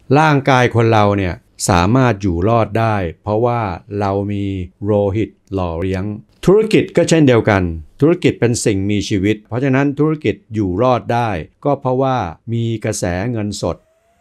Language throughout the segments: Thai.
ร่างกายคนเราเนี่ยสามารถอยู่รอดได้เพราะว่าเรามีโลหิตหล่อเลี้ยงธุรกิจก็เช่นเดียวกันธุรกิจเป็นสิ่งมีชีวิตเพราะฉะนั้นธุรกิจอยู่รอดได้ก็เพราะว่ามีกระแสเงินสด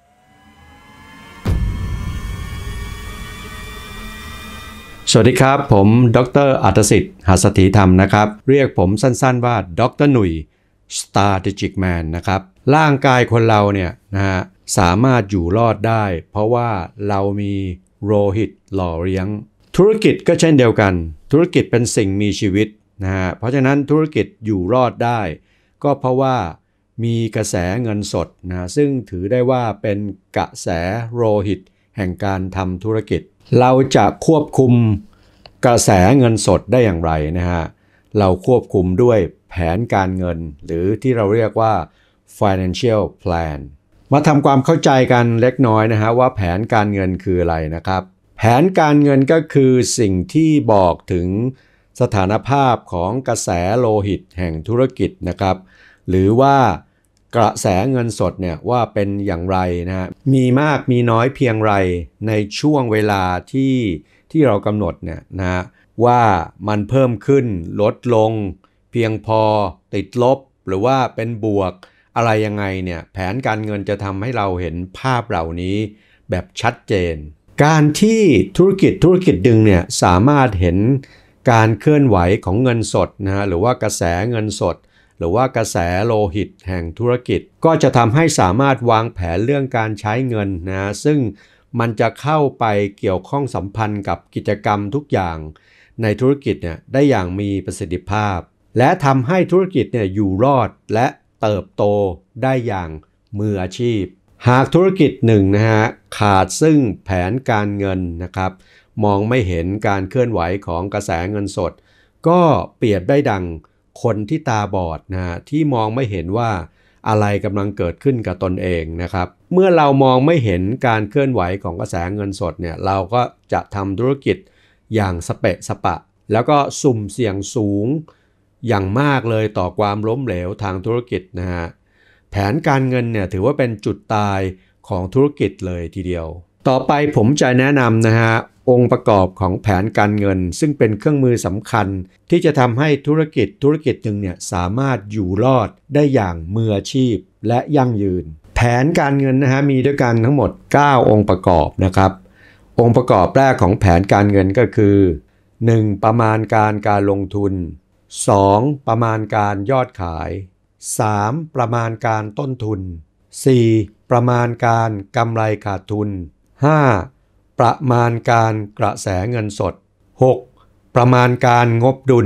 สวัสดีครับผมดร.อัฏฐสิทธิ์ หัสถีธรรมนะครับเรียกผมสั้นๆว่าดร.หนุ่ย Strategic Man นะครับร่างกายคนเราเนี่ยสามารถอยู่รอดได้เพราะว่าเรามีโลหิตหล่อเลี้ยงธุรกิจก็เช่นเดียวกันธุรกิจเป็นสิ่งมีชีวิตเพราะฉะนั้นธุรกิจอยู่รอดได้ก็เพราะว่ามีกระแสเงินสดซึ่งถือได้ว่าเป็นกระแสโลหิตแห่งการทำธุรกิจเราจะควบคุมกระแสเงินสดได้อย่างไรเราควบคุมด้วยแผนการเงินหรือที่เราเรียกว่า financial plan มาทำความเข้าใจกันเล็กน้อยว่าแผนการเงินคืออะไรนะครับแผนการเงินก็คือสิ่งที่บอกถึงสถานภาพของกระแสโลหิตแห่งธุรกิจนะครับหรือว่ากระแสเงินสดเนี่ยว่าเป็นอย่างไรมีมากมีน้อยเพียงไรในช่วงเวลาที่เรากำหนดเนี่ยว่ามันเพิ่มขึ้นลดลงเพียงพอติดลบหรือว่าเป็นบวกอะไรยังไงเนี่ยแผนการเงินจะทำให้เราเห็นภาพเหล่านี้แบบชัดเจนการที่ธุรกิจดึงเนี่ยสามารถเห็นการเคลื่อนไหวของเงินสดหรือว่ากระแสเงินสดหรือว่ากระแสโลหิตแห่งธุรกิจก็จะทำให้สามารถวางแผนเรื่องการใช้เงินซึ่งมันจะเข้าไปเกี่ยวข้องสัมพันธ์กับกิจกรรมทุกอย่างในธุรกิจเนี่ยได้อย่างมีประสิทธิภาพและทำให้ธุรกิจเนี่ยอยู่รอดและเติบโตได้อย่างมืออาชีพหากธุรกิจหนึ่งขาดซึ่งแผนการเงินนะครับมองไม่เห็นการเคลื่อนไหวของกระแสเงินสดก็เปรียบได้ดังคนที่ตาบอดที่มองไม่เห็นว่าอะไรกำลังเกิดขึ้นกับตนเองนะครับเมื่อเรามองไม่เห็นการเคลื่อนไหวของกระแสเงินสดเนี่ยเราก็จะทำธุรกิจอย่างสเปะสปะแล้วก็สุ่มเสี่ยงสูงอย่างมากเลยต่อความล้มเหลวทางธุรกิจแผนการเงินเนี่ยถือว่าเป็นจุดตายของธุรกิจเลยทีเดียวต่อไปผมจะแนะนำองค์ประกอบของแผนการเงินซึ่งเป็นเครื่องมือสำคัญที่จะทำให้ธุรกิจหนึ่งเนี่ยสามารถอยู่รอดได้อย่างมืออาชีพและยั่งยืนแผนการเงินมีด้วยกันทั้งหมด9องค์ประกอบนะครับองค์ประกอบแรกของแผนการเงินก็คือ 1. ประมาณการลงทุน 2. ประมาณการยอดขาย 3. ประมาณการต้นทุน 4. ประมาณการกำไรขาดทุน 5. ประมาณการกระแสเงินสด 6. ประมาณการงบดุล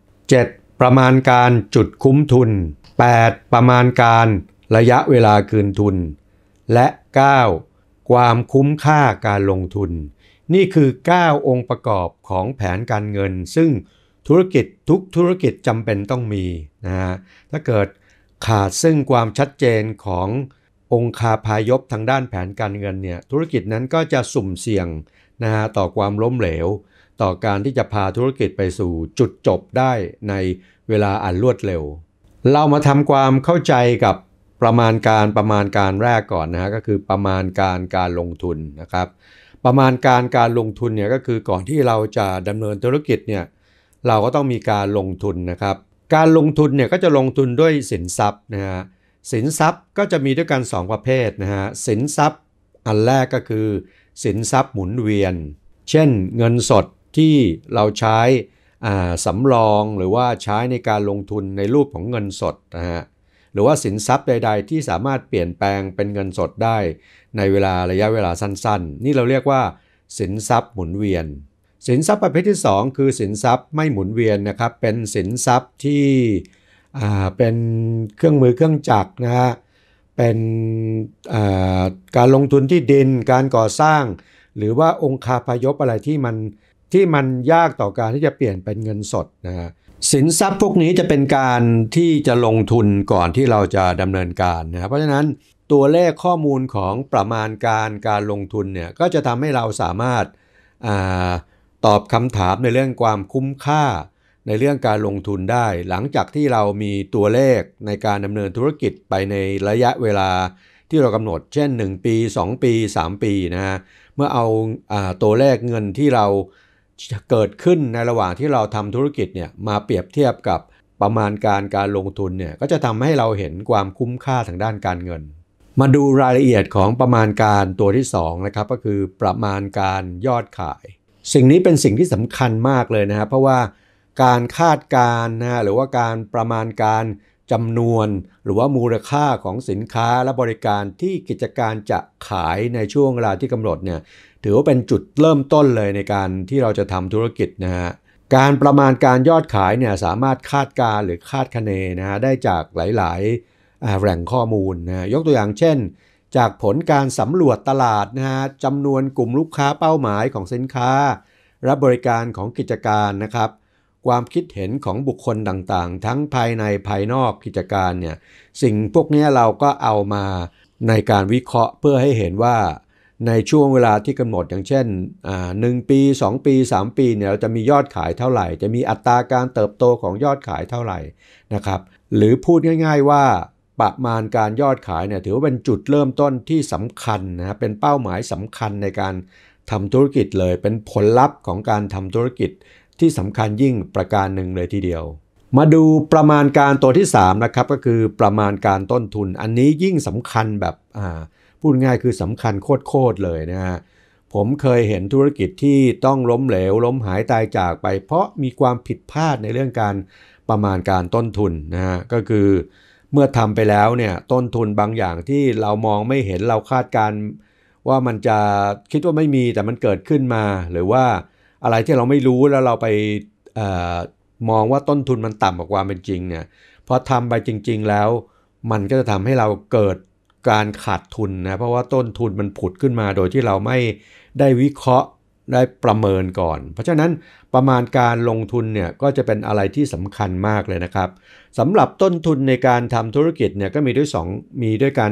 7. ประมาณการจุดคุ้มทุน 8. ประมาณการระยะเวลาคืนทุนและ 9. ความคุ้มค่าการลงทุนนี่คือ9องค์ประกอบของแผนการเงินซึ่งทุกธุรกิจจำเป็นต้องมีถ้าเกิดขาดซึ่งความชัดเจนขององคาพยพทางด้านแผนการเงินเนี่ยธุรกิจนั้นก็จะสุ่มเสี่ยงต่อความล้มเหลวต่อการที่จะพาธุรกิจไปสู่จุดจบได้ในเวลาอันรวดเร็วเรามาทำความเข้าใจกับประมาณการแรกก่อนก็คือประมาณการลงทุนนะครับประมาณการลงทุนเนี่ยก็คือก่อนที่เราจะดำเนินธุรกิจเนี่ยเราก็ต้องมีการลงทุนนะครับการลงทุนเนี่ยก็จะลงทุนด้วยสินทรัพย์สินทรัพย์ก็จะมีด้วยกัน2ประเภทสินทรัพย์อันแรกก็คือสินทรัพย์หมุนเวียนเช่นเงินสดที่เราใช้สำรองหรือว่าใช้ในการลงทุนในรูปของเงินสดหรือว่าสินทรัพย์ใดๆที่สามารถเปลี่ยนแปลงเป็นเงินสดได้ในระยะเวลาสั้นๆนี่เราเรียกว่าสินทรัพย์หมุนเวียนสินทรัพย์ประเภทที่2คือสินทรัพย์ไม่หมุนเวียนนะครับเป็นสินทรัพย์ที่เป็นเครื่องมือเครื่องจักรเป็นการลงทุนที่ดินการก่อสร้างหรือว่าองคาพยพอะไรที่มันยากต่อการที่จะเปลี่ยนเป็นเงินสดสินทรัพย์พวกนี้จะเป็นการที่จะลงทุนก่อนที่เราจะดำเนินการเพราะฉะนั้นตัวเลขข้อมูลของประมาณการลงทุนเนี่ยก็จะทำให้เราสามารถตอบคำถามในเรื่องความคุ้มค่าในเรื่องการลงทุนได้หลังจากที่เรามีตัวเลขในการดำเนินธุรกิจไปในระยะเวลาที่เรากำหนดเช่น1ปี2ปี3ปีนะฮะเมื่อเอาตัวเลขเงินที่เราเกิดขึ้นในระหว่างที่เราทำธุรกิจเนี่ยมาเปรียบเทียบกับประมาณการลงทุนเนี่ยก็จะทำให้เราเห็นความคุ้มค่าทางด้านการเงินมาดูรายละเอียดของประมาณการตัวที่2นะครับก็คือประมาณการยอดขายสิ่งนี้เป็นสิ่งที่สำคัญมากเลยนะครับเพราะว่าการคาดการณ์นะหรือว่าการประมาณการจำนวนหรือว่ามูลค่าของสินค้าและบริการที่กิจการจะขายในช่วงเวลาที่กำหนดเนี่ยถือว่าเป็นจุดเริ่มต้นเลยในการที่เราจะทำธุรกิจนะฮะการประมาณการยอดขายเนี่ยสามารถคาดการณ์หรือคาดคะเนนะฮะได้จากหลายๆแหล่งข้อมูลนะยกตัวอย่างเช่นจากผลการสำรวจตลาดนะฮะจำนวนกลุ่มลูกค้าเป้าหมายของสินค้าและบริการของกิจการนะครับความคิดเห็นของบุคคลต่างๆทั้งภายในภายนอกกิจการเนี่ยสิ่งพวกนี้เราก็เอามาในการวิเคราะห์เพื่อให้เห็นว่าในช่วงเวลาที่กำหนดอย่างเช่น1ปี2ปี3ปีเนี่ยเราจะมียอดขายเท่าไหร่จะมีอัตราการเติบโตของยอดขายเท่าไหร่นะครับหรือพูดง่ายๆว่าประมาณการยอดขายเนี่ยถือว่าเป็นจุดเริ่มต้นที่สำคัญนะเป็นเป้าหมายสำคัญในการทำธุรกิจเลยเป็นผลลัพธ์ของการทำธุรกิจที่สำคัญยิ่งประการหนึ่งเลยทีเดียวมาดูประมาณการตัวที่3นะครับก็คือประมาณการต้นทุนอันนี้ยิ่งสำคัญแบบพูดง่ายคือสำคัญโคตรเลยนะฮะผมเคยเห็นธุรกิจที่ต้องล้มเหลวล้มหายตายจากไปเพราะมีความผิดพลาดในเรื่องการประมาณการต้นทุนนะฮะก็คือเมื่อทำไปแล้วเนี่ยต้นทุนบางอย่างที่เรามองไม่เห็นเราคาดการว่ามันจะคิดว่าไม่มีแต่มันเกิดขึ้นมาหรือว่าอะไรที่เราไม่รู้แล้วเราไปมองว่าต้นทุนมันต่ำกว่าความเป็นจริงเนี่ยพอทำไปจริงๆแล้วมันก็จะทำให้เราเกิดการขาดทุนนะเพราะว่าต้นทุนมันผุดขึ้นมาโดยที่เราไม่ได้วิเคราะห์ได้ประเมินก่อนเพราะฉะนั้นประมาณการลงทุนเนี่ยก็จะเป็นอะไรที่สำคัญมากเลยนะครับสำหรับต้นทุนในการทำธุรกิจเนี่ยก็มีด้วยกัน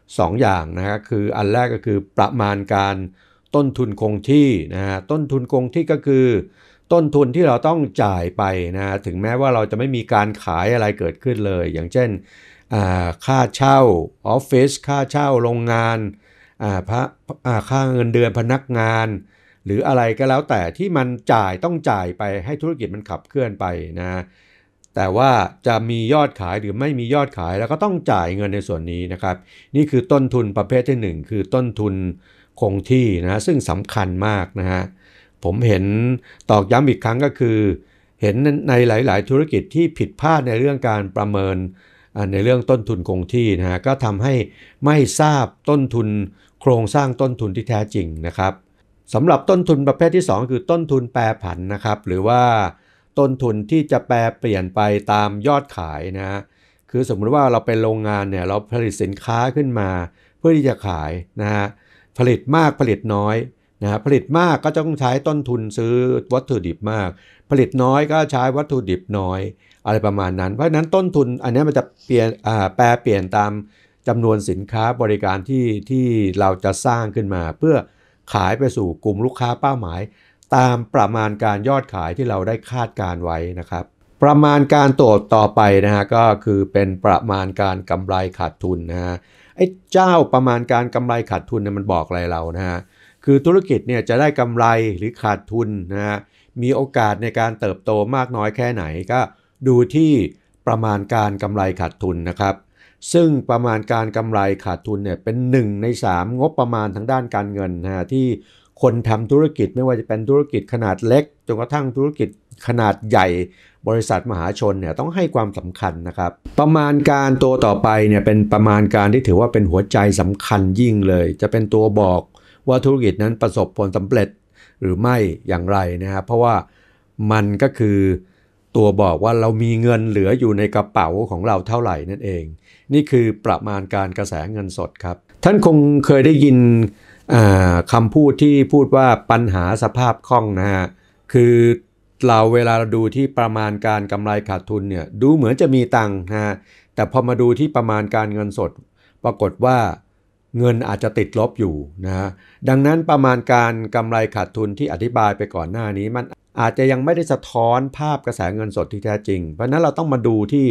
2อย่างนะฮะคืออันแรกก็คือประมาณการต้นทุนคงที่นะฮะต้นทุนคงที่ก็คือต้นทุนที่เราต้องจ่ายไปนะถึงแม้ว่าเราจะไม่มีการขายอะไรเกิดขึ้นเลยอย่างเช่นค่าเช่าออฟฟิศค่าเช่าโรงงานค่าเงินเดือนพนักงานหรืออะไรก็แล้วแต่ที่มันต้องจ่ายไปให้ธุรกิจมันขับเคลื่อนไปนะแต่ว่าจะมียอดขายหรือไม่มียอดขายแล้วก็ต้องจ่ายเงินในส่วนนี้นะครับนี่คือต้นทุนประเภทที่1คือต้นทุนคงที่นะซึ่งสำคัญมากนะฮะผมเห็นตอกย้ำอีกครั้งก็คือเห็นในหลายๆธุรกิจที่ผิดพลาดในเรื่องการประเมินในเรื่องต้นทุนคงที่นะฮะก็ทำให้ไม่ทราบต้นทุนโครงสร้างต้นทุนที่แท้จริงนะครับสำหรับต้นทุนประเภทที่2คือต้นทุนแปรผันนะครับหรือว่าต้นทุนที่จะแปรเปลี่ยนไปตามยอดขายนะคือสมมุติว่าเราเป็นโรงงานเนี่ยเราผลิตสินค้าขึ้นมาเพื่อที่จะขายนะฮะผลิตมากผลิตน้อยนะผลิตมากก็จะต้องใช้ต้นทุนซื้อวัตถุดิบมากผลิตน้อยก็ใช้วัตถุดิบน้อยอะไรประมาณนั้นเพราะฉะนั้นต้นทุนอันนี้มันจะแปรเปลี่ยนตามจำนวนสินค้าบริการที่เราจะสร้างขึ้นมาเพื่อขายไปสู่กลุ่มลูกค้าเป้าหมายตามประมาณการยอดขายที่เราได้คาดการไว้นะครับประมาณการต่อไปนะฮะก็คือเป็นประมาณการกำไรขาดทุนนะฮะไอ้เจ้าประมาณการกำไรขาดทุนเนี่ยมันบอกอะไรเรานะฮะคือธุรกิจเนี่ยจะได้กำไรหรือขาดทุนนะฮะมีโอกาสในการเติบโตมากน้อยแค่ไหนก็ดูที่ประมาณการกำไรขาดทุนนะครับซึ่งประมาณการกำไรขาดทุนเนี่ยเป็น1ใน3งบประมาณทางด้านการเงินนะฮะที่คนทำธุรกิจไม่ว่าจะเป็นธุรกิจขนาดเล็กจนกระทั่งธุรกิจขนาดใหญ่บริษัทมหาชนเนี่ยต้องให้ความสำคัญนะครับประมาณการตัวต่อไปเนี่ยเป็นประมาณการที่ถือว่าเป็นหัวใจสำคัญยิ่งเลยจะเป็นตัวบอกว่าธุรกิจนั้นประสบผลสำเร็จหรือไม่อย่างไรนะครับเพราะว่ามันก็คือตัวบอกว่าเรามีเงินเหลืออยู่ในกระเป๋าของเราเท่าไหร่นั่นเองนี่คือประมาณการกระแสเงินสดครับท่านคงเคยได้ยินคำพูดที่พูดว่าปัญหาสภาพคล่องนะฮะคือเวลาเราดูที่ประมาณการกำไรขาดทุนเนี่ยดูเหมือนจะมีตังค์นะฮะแต่พอมาดูที่ประมาณการเงินสดปรากฏว่าเงินอาจจะติดลบอยู่นะฮะดังนั้นประมาณการกำไรขาดทุนที่อธิบายไปก่อนหน้านี้มันอาจจะยังไม่ได้สะท้อนภาพกระแสเงินสดที่แท้จริงเพราะนั้นเราต้องมาดูที่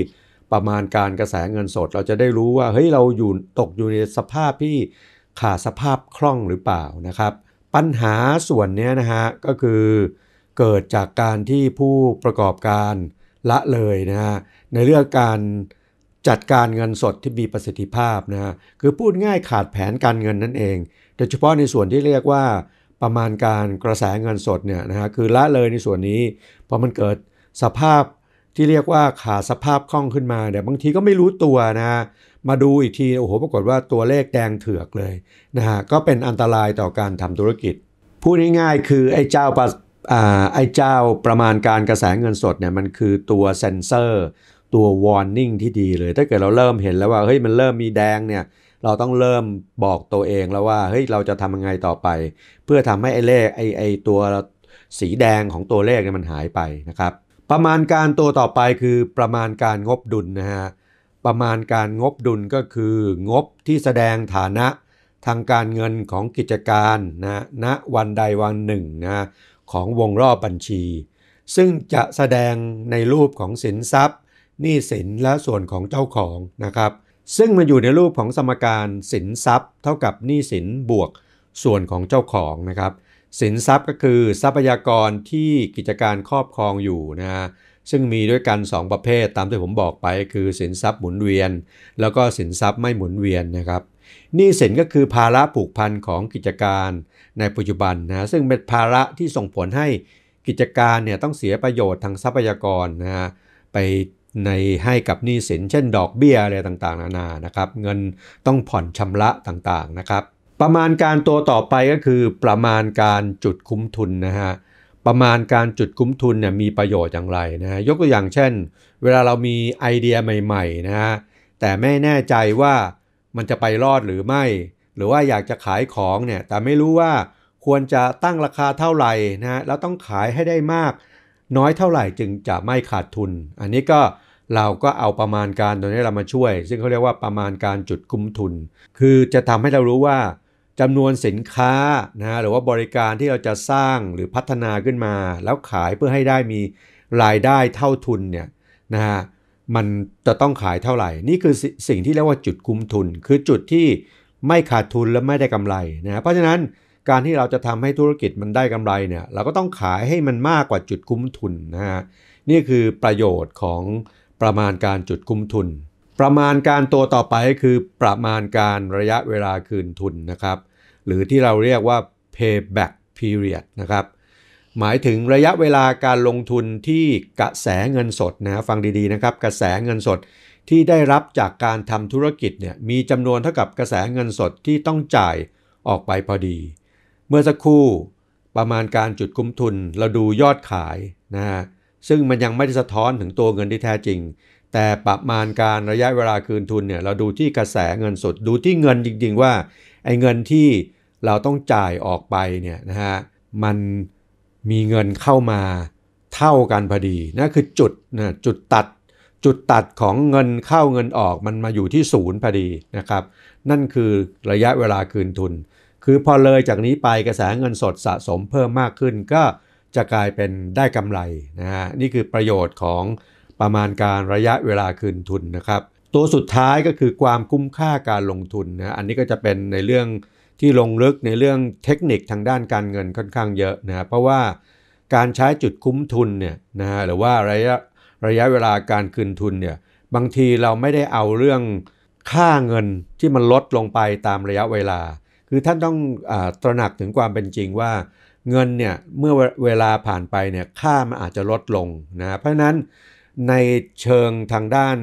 ประมาณการกระแสเงินสดเราจะได้รู้ว่าเฮ้ยเราตกอยู่ในสภาพที่ขาดสภาพคล่องหรือเปล่านะครับปัญหาส่วนนี้นะฮะก็คือเกิดจากการที่ผู้ประกอบการละเลยนะฮะในเรื่องการจัดการเงินสดที่มีประสิทธิภาพนะฮะคือพูดง่ายขาดแผนการเงินนั่นเองโดยเฉพาะในส่วนที่เรียกว่าประมาณการกระแสเงินสดเนี่ยนะฮะคือละเลยในส่วนนี้พอมันเกิดสภาพที่เรียกว่าขาดสภาพคล่องขึ้นมาเนี่ยบางทีก็ไม่รู้ตัวนะมาดูอีกทีโอ้โหปรากฏว่าตัวเลขแดงเถือกเลยนะฮะก็เป็นอันตรายต่อการทำธุรกิจพูดง่ายๆคือไอ้เจ้าประมาณการกระแสเงินสดเนี่ยมันคือตัวเซ็นเซอร์ตัว warning ที่ดีเลยถ้าเกิดเราเริ่มเห็นแล้วว่าเฮ้ยมันเริ่มมีแดงเนี่ยเราต้องเริ่มบอกตัวเองแล้วว่าเฮ้ยเราจะทำยังไงต่อไปเพื่อทำให้ไอ้เลขไอ้ตัวสีแดงของตัวเลขเนี่ยมันหายไปนะครับประมาณการตัวต่อไปคือประมาณการงบดุลนะฮะประมาณการงบดุลก็คืองบที่แสดงฐานะทางการเงินของกิจการนะณวันใดวันหนึ่งนะของวงรอบบัญชีซึ่งจะแสดงในรูปของสินทรัพย์หนี้สินและส่วนของเจ้าของนะครับซึ่งมันอยู่ในรูปของสมการสินทรัพย์เท่ากับหนี้สินบวกส่วนของเจ้าของนะครับสินทรัพย์ก็คือทรัพยากรที่กิจการครอบครองอยู่นะฮะซึ่งมีด้วยกัน2ประเภทตามที่ผมบอกไปคือสินทรัพย์หมุนเวียนแล้วก็สินทรัพย์ไม่หมุนเวียนนะครับหนี้สินก็คือภาระผูกพันของกิจการในปัจจุบันนะซึ่งเป็นภาระที่ส่งผลให้กิจการเนี่ยต้องเสียประโยชน์ทางทรัพยากรนะฮะไปให้กับหนี้สินเช่นดอกเบี้ยอะไรต่างๆนานานะครับเงินต้องผ่อนชำระต่างๆนะครับประมาณการตัวต่อไปก็คือประมาณการจุดคุ้มทุนนะฮะประมาณการจุดคุ้มทุนเนี่ยมีประโยชน์อย่างไรนะฮะยกตัวอย่างเช่นเวลาเรามีไอเดียใหม่ๆนะฮะแต่ไม่แน่ใจว่ามันจะไปรอดหรือไม่หรือว่าอยากจะขายของเนี่ยแต่ไม่รู้ว่าควรจะตั้งราคาเท่าไหร่นะฮะแล้วต้องขายให้ได้มากน้อยเท่าไหร่จึงจะไม่ขาดทุนอันนี้ก็เราก็เอาประมาณการตัวนี้เรามาช่วยซึ่งเขาเรียกว่าประมาณการจุดคุ้มทุนคือจะทำให้เรารู้ว่าจำนวนสินค้านะหรือว่าบริการที่เราจะสร้างหรือพัฒนาขึ้นมาแล้วขายเพื่อให้ได้มีรายได้เท่าทุนเนี่ยนะฮะมันจะต้องขายเท่าไหร่นี่คือสิ่งที่เรียกว่าจุดคุ้มทุนคือจุดที่ไม่ขาดทุนและไม่ได้กำไรนะเพราะฉะนั้นการที่เราจะทำให้ธุรกิจมันได้กำไรเนี่ยเราก็ต้องขายให้มันมากกว่าจุดคุ้มทุนนะฮะนี่คือประโยชน์ของประมาณการจุดคุ้มทุนประมาณการตัวต่อไปก็คือประมาณการระยะเวลาคืนทุนนะครับหรือที่เราเรียกว่า payback period นะครับหมายถึงระยะเวลาการลงทุนที่กระแสเงินสดนะฟังดีๆนะครับกระแสเงินสดที่ได้รับจากการทำธุรกิจเนี่ยมีจำนวนเท่ากับกระแสเงินสดที่ต้องจ่ายออกไปพอดีเมื่อสักครู่ประมาณการจุดคุ้มทุนเราดูยอดขายนะฮะซึ่งมันยังไม่ได้สะท้อนถึงตัวเงินที่แท้จริงแต่ประมาณการระยะเวลาคืนทุนเนี่ยเราดูที่กระแสเงินสดดูที่เงินจริงๆว่าไอ้เงินที่เราต้องจ่ายออกไปเนี่ยนะฮะมันมีเงินเข้ามาเท่ากันพอดีนั่นคือจุดตัดของเงินเข้าเงินออกมันมาอยู่ที่ศูนย์พอดีนะครับนั่นคือระยะเวลาคืนทุนคือพอเลยจากนี้ไปกระแสเงินสดสะสมเพิ่มมากขึ้นก็จะกลายเป็นได้กำไรนะฮะนี่คือประโยชน์ของประมาณการระยะเวลาคืนทุนนะครับตัวสุดท้ายก็คือความคุ้มค่าการลงทุนนะอันนี้ก็จะเป็นในเรื่องที่ลงลึกในเรื่องเทคนิคทางด้านการเงินค่อนข้างเยอะนะเพราะว่าการใช้จุดคุ้มทุนเนี่ยนะฮะหรือว่าระยะเวลาการคืนทุนเนี่ยบางทีเราไม่ได้เอาเรื่องค่าเงินที่มันลดลงไปตามระยะเวลาคือท่านต้องตระหนักถึงความเป็นจริงว่าเงินเนี่ยเมื่อเวลาผ่านไปเนี่ยค่ามันอาจจะลดลงนะเพราะฉะนั้นในเชิงทางด้าน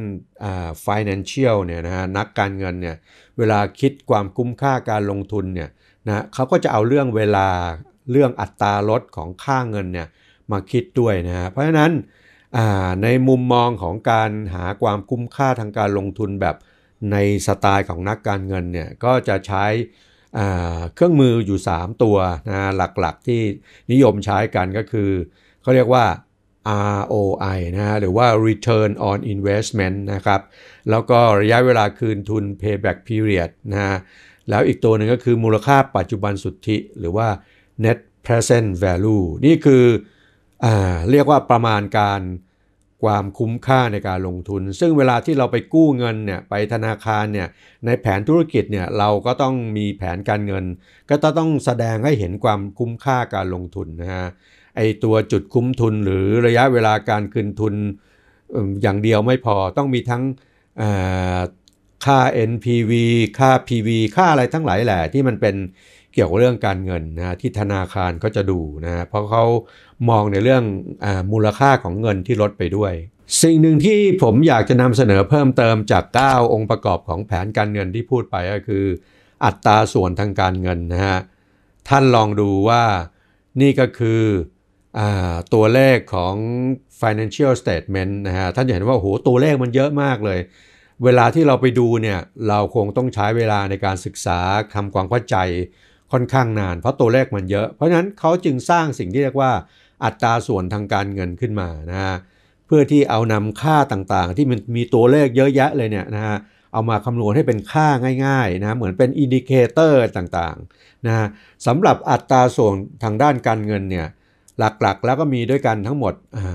financial เนี่ยนะฮะนักการเงินเนี่ยเวลาคิดความคุ้มค่าการลงทุนเนี่ยนะเขาก็จะเอาเรื่องเวลาเรื่องอัตราลดของค่าเงินเนี่ยมาคิดด้วยนะฮะเพราะฉะนั้นในมุมมองของการหาความคุ้มค่าทางการลงทุนแบบในสไตล์ของนักการเงินเนี่ยก็จะใช้เครื่องมืออยู่3ตัวนะหลักๆที่นิยมใช้กันก็คือเขาเรียกว่า ROI นะหรือว่า Return on Investment นะครับแล้วก็ระยะเวลาคืนทุน Payback Period นะแล้วอีกตัวหนึ่งก็คือมูลค่าปัจจุบันสุทธิหรือว่า Net Present Value นี่คือเรียกว่าประมาณการความคุ้มค่าในการลงทุนซึ่งเวลาที่เราไปกู้เงินเนี่ยไปธนาคารเนี่ยในแผนธุรกิจเนี่ยเราก็ต้องมีแผนการเงินก็ต้องแสดงให้เห็นความคุ้มค่าการลงทุนนะฮะไอตัวจุดคุ้มทุนหรือระยะเวลาการคืนทุนอย่างเดียวไม่พอต้องมีทั้งค่า NPV ค่า PV ค่าอะไรทั้งหลายแหละที่มันเป็นเกี่ยวกับเรื่องการเงินนะที่ธนาคารก็จะดูนะเพราะเขามองในเรื่องมูลค่าของเงินที่ลดไปด้วยสิ่งหนึ่งที่ผมอยากจะนำเสนอเพิ่มเติมจาก9องค์ประกอบของแผนการเงินที่พูดไปก็คืออัตราส่วนทางการเงินนะฮะท่านลองดูว่านี่ก็คือตัวเลขของ financial statement นะฮะท่านจะเห็นว่าโอ้โหตัวเลขมันเยอะมากเลยเวลาที่เราไปดูเนี่ยเราคงต้องใช้เวลาในการศึกษาทำความเข้าใจค่อนข้างนานเพราะตัวเลขมันเยอะเพราะฉะนั้นเขาจึงสร้างสิ่งที่เรียกว่าอัตราส่วนทางการเงินขึ้นมานะฮะเพื่อที่เอานำค่าต่างๆที่มันมีตัวเลขเยอะแยะเลยเนี่ยนะฮะเอามาคำนวณให้เป็นค่าง่ายๆนะเหมือนเป็นอินดิเคเตอร์ต่างๆนะฮะสำหรับอัตราส่วนทางด้านการเงินเนี่ยหลักๆแล้วก็มีด้วยกันทั้งหมด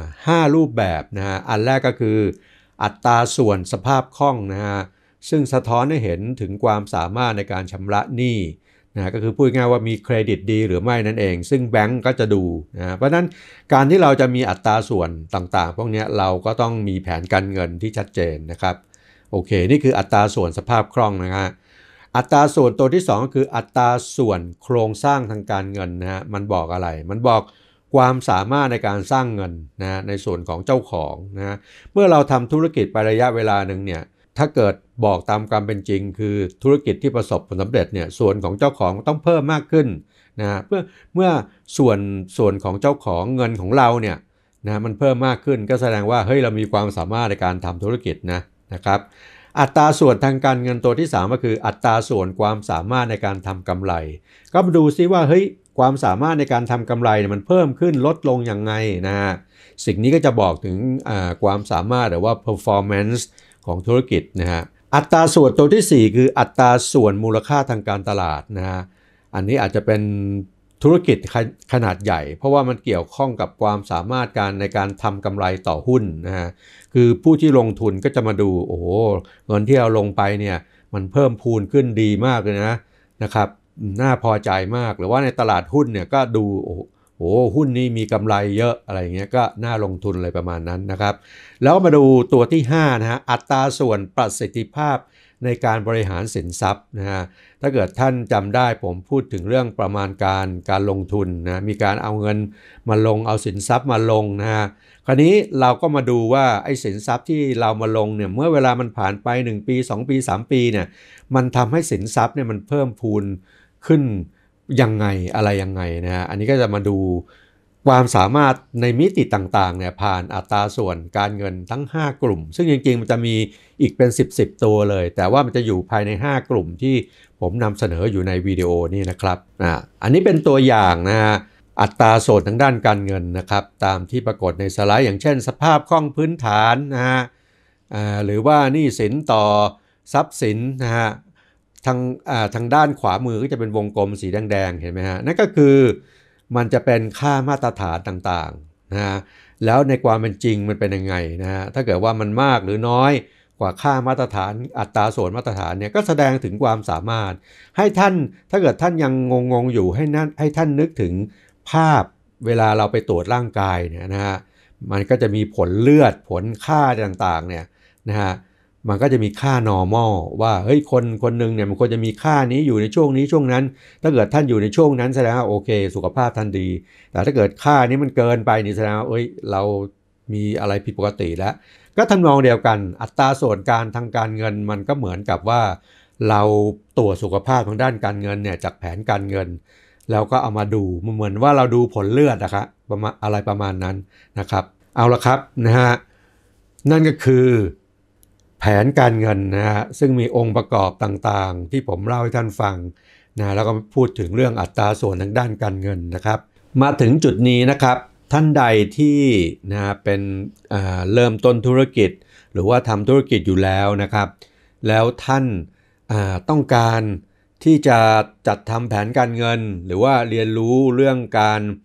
5รูปแบบนะฮะอันแรกก็คืออัตราส่วนสภาพคล่องนะฮะซึ่งสะท้อนให้เห็นถึงความสามารถในการชำระหนี้นะก็คือพูดง่ายว่ามีเครดิตดีหรือไม่นั่นเองซึ่งแบงก์ก็จะดูนะเพราะฉะนั้นการที่เราจะมีอัตราส่วนต่างๆพวกนี้เราก็ต้องมีแผนการเงินที่ชัดเจนนะครับโอเคนี่คืออัตราส่วนสภาพคล่องนะฮะอัตราส่วนตัวที่2ก็คืออัตราส่วนโครงสร้างทางการเงินนะฮะมันบอกอะไรมันบอกความสามารถในการสร้างเงินนะในส่วนของเจ้าของนะเมื่อเราทำธุรกิจไประยะเวลาหนึ่งเนี่ยถ้าเกิดบอกตามความเป็นจริงคือธุรกิจที่ประสบผลสำเร็จเนี่ยส่วนของเจ้าของต้องเพิ่มมากขึ้นนะเมื่อส่วนของเจ้าของเงินของเราเนี่ยนะมันเพิ่มมากขึ้นก็แสดงว่าเฮ้ยเรามีความสามารถในการทำธุรกิจนะครับอัตราส่วนทางการเงินตัวที่3ก็คืออัตราส่วนความสามารถในการทำกำไรก็มาดูซิว่าเฮ้ยความสามารถในการทำกำไรเนี่ยมันเพิ่มขึ้นลดลงยังไงนะฮะสิ่งนี้ก็จะบอกถึงความสามารถหรือว่า performance ของธุรกิจนะฮะอัตราส่วนตัวที่4คืออัตราส่วนมูลค่าทางการตลาดนะฮะอันนี้อาจจะเป็นธุรกิจขนาดใหญ่เพราะว่ามันเกี่ยวข้องกับความสามารถในการทำกำไรต่อหุ้นนะฮะคือผู้ที่ลงทุนก็จะมาดูโอ้โหเงินที่เราลงไปเนี่ยมันเพิ่มพูนขึ้นดีมากเลยนะครับน่าพอใจมากหรือว่าในตลาดหุ้นเนี่ยก็ดูโอ้โหหุ้นนี้มีกำไรเยอะอะไรเงี้ยก็น่าลงทุนอะไรประมาณนั้นนะครับแล้วมาดูตัวที่5นะฮะอัตราส่วนประสิทธิภาพในการบริหารสินทรัพย์นะฮะถ้าเกิดท่านจำได้ผมพูดถึงเรื่องประมาณการลงทุนนะมีการเอาเงินมาลงเอาสินทรัพย์มาลงนะฮะคราวนี้เราก็มาดูว่าไอ้สินทรัพย์ที่เรามาลงเนี่ยเมื่อเวลามันผ่านไป1ปี2ปี3ปีเนี่ยมันทำให้สินทรัพย์เนี่ยมันเพิ่มพูนขึ้นยังไงอะไรยังไงนะฮะอันนี้ก็จะมาดูความสามารถในมิติต่างๆเนี่ยผ่านอัตราส่วนการเงินทั้ง5กลุ่มซึ่งจริงๆมันจะมีอีกเป็น10ตัวเลยแต่ว่ามันจะอยู่ภายใน5กลุ่มที่ผมนำเสนออยู่ในวิดีโอนี้นะครับอันนี้เป็นตัวอย่างนะฮะอัตราส่วนทางด้านการเงินนะครับตามที่ปรากฏในสไลด์อย่างเช่นสภาพคล่องพื้นฐานนะฮะหรือว่าหนี้สินต่อทรัพย์สินนะฮะทางด้านขวามือก็จะเป็นวงกลมสีแดงๆเห็นไหมฮะนั่นก็คือมันจะเป็นค่ามาตรฐานต่างๆนะฮะแล้วในความเป็นจริงมันเป็นยังไงนะฮะถ้าเกิดว่ามันมากหรือน้อยกว่าค่ามาตรฐานอัตราส่วนมาตรฐานเนี่ยก็แสดงถึงความสามารถให้ท่านถ้าเกิดท่านยังงงอยู่ให้ท่านนึกถึงภาพเวลาเราไปตรวจร่างกายเนี่ยนะฮะมันก็จะมีผลเลือดผลค่าต่างๆเนี่ยนะฮะมันก็จะมีค่า normal ว่าเฮ้ยคนหนึ่งเนี่ยมันควรจะมีค่านี้อยู่ในช่วงนี้ช่วงนั้นถ้าเกิดท่านอยู่ในช่วงนั้นแสดงว่าโอเคสุขภาพท่านดีแต่ถ้าเกิดค่านี้มันเกินไปนี่แสดงว่าเรามีอะไรผิดปกติแล้วก็ทำนองเดียวกันอัตราส่วนการทางการเงินมันก็เหมือนกับว่าเราตรวจสุขภาพทางด้านการเงินเนี่ยจากแผนการเงินแล้วก็เอามาดูเหมือนว่าเราดูผลเลือดนะครับอะไรประมาณนั้นนะครับเอาละครับนะฮะนั่นก็คือแผนการเงินนะฮะซึ่งมีองค์ประกอบต่างๆที่ผมเล่าให้ท่านฟังนะแล้วก็พูดถึงเรื่องอัตราส่วนทางด้านการเงินนะครับมาถึงจุดนี้นะครับท่านใดที่นะเป็นเริ่มต้นธุรกิจหรือว่าทำธุรกิจอยู่แล้วนะครับแล้วท่านต้องการที่จะจัดทำแผนการเงินหรือว่าเรียนรู้เรื่องการ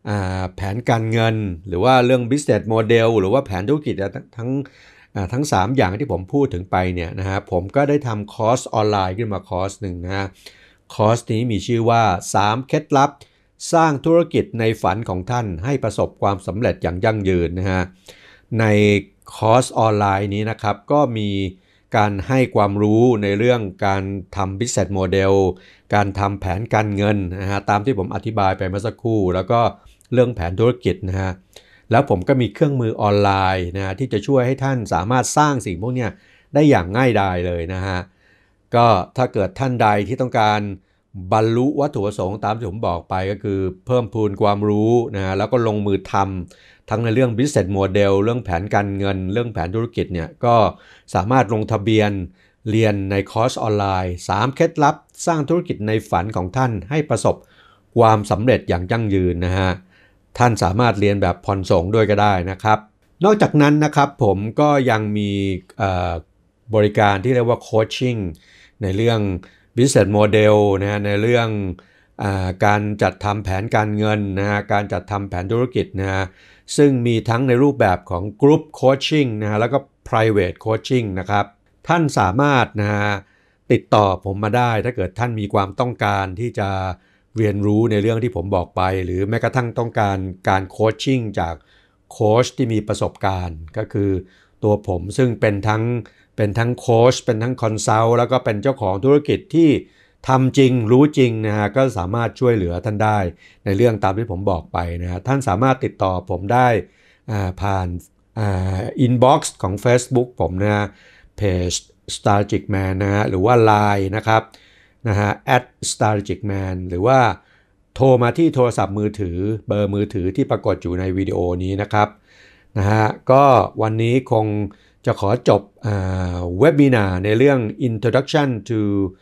แผนการเงินหรือว่าเรื่อง business model หรือว่าแผนธุรกิจทั้ง3อย่างที่ผมพูดถึงไปเนี่ยนะฮะผมก็ได้ทำคอร์สออนไลน์ขึ้นมาคอร์สหนึ่งนะฮะคอร์สนี้มีชื่อว่า3เคล็ดลับสร้างธุรกิจในฝันของท่านให้ประสบความสำเร็จอย่างยั่งยืนนะฮะในคอร์สออนไลน์นี้นะครับก็มีการให้ความรู้ในเรื่องการทำ business model การทำแผนการเงินนะฮะตามที่ผมอธิบายไปเมื่อสักครู่แล้วก็เรื่องแผนธุรกิจนะฮะแล้วผมก็มีเครื่องมือออนไลน์นะฮะที่จะช่วยให้ท่านสามารถสร้างสิ่งพวกนี้ได้อย่างง่ายดายเลยนะฮะก็ถ้าเกิดท่านใดที่ต้องการบรรลุวัตถุประสงค์ตามที่ผมบอกไปก็คือเพิ่มพูนความรู้นะฮะแล้วก็ลงมือทำทั้งในเรื่อง business model เรื่องแผนการเงินเรื่องแผนธุรกิจเนี่ยก็สามารถลงทะเบียนเรียนในคอร์สออนไลน์3เคล็ดลับสร้างธุรกิจในฝันของท่านให้ประสบความสำเร็จอย่างยั่งยืนนะฮะท่านสามารถเรียนแบบผ่อนส่งด้วยก็ได้นะครับนอกจากนั้นนะครับผมก็ยังมีบริการที่เรียกว่าโคชชิ่งในเรื่อง business model นะฮะในเรื่องการจัดทำแผนการเงินนะฮะการจัดทำแผนธุรกิจนะฮะซึ่งมีทั้งในรูปแบบของ Group Coaching นะฮะแล้วก็ Private Coaching นะครับท่านสามารถนะฮะติดต่อผมมาได้ถ้าเกิดท่านมีความต้องการที่จะเรียนรู้ในเรื่องที่ผมบอกไปหรือแม้กระทั่งต้องการโคชชิ่งจากโค้ชที่มีประสบการณ์ก็คือตัวผมซึ่งเป็นทั้งโค้ชเป็นทั้งคอนซัลท์แล้วก็เป็นเจ้าของธุรกิจที่ทำจริงรู้จริงนะฮะก็สามารถช่วยเหลือท่านได้ในเรื่องตามที่ผมบอกไปนะฮะท่านสามารถติดต่อผมได้ผ่านinbox ของ Facebook ผมนะฮะเพจ Strategic Man นะฮะหรือว่า Line นะครับนะฮะ @strategicman หรือว่าโทรมาที่โทรศัพท์มือถือเบอร์มือถือที่ปรากฏอยู่ในวิดีโอนี้นะครับนะฮะก็วันนี้คงจะขอจบเว็บบินาร์ในเรื่อง Introduction to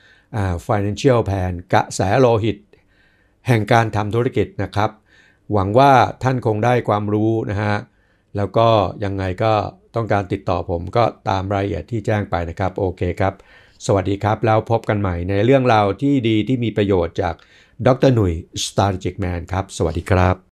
Financial Plan กระแสโลหิตแห่งการทำธุรกิจนะครับหวังว่าท่านคงได้ความรู้นะฮะแล้วก็ยังไงก็ต้องการติดต่อผมก็ตามรายละเอียดที่แจ้งไปนะครับโอเคครับสวัสดีครับแล้วพบกันใหม่ในเรื่องราวที่ดีที่มีประโยชน์จากดร.หนุ่ย Strategic Man ครับสวัสดีครับ